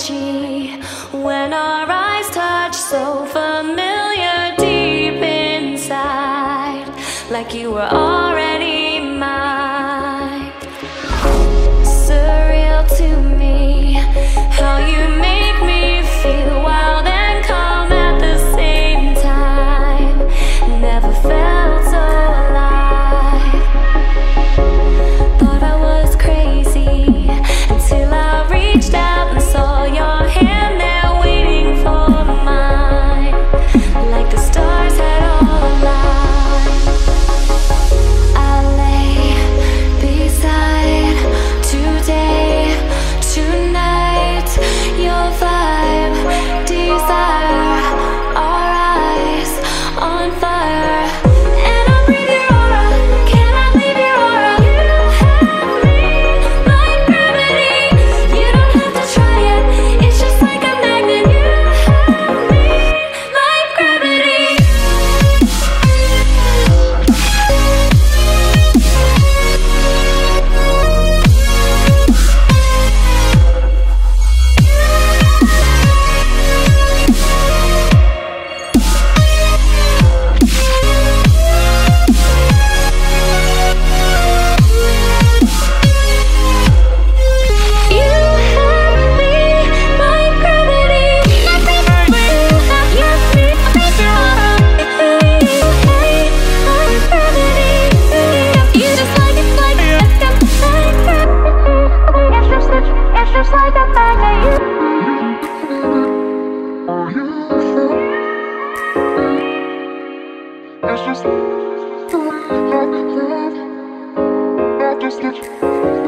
energy when our eyes touch, so familiar deep inside, like you were already mine. Surreal to me how you make me feel wild and calm at the same time. Never felt so alive. Thought I was crazy until I reached out and saw your hand there waiting for mine, like the stars had all aligned. I lay beside today, tonight, your vibe, desire, our eyes on fire. And I breathe your aura, cannot leave your aura. You have me like gravity. You don't have to try it, it's just like a magnet. You have me like gravity. It's just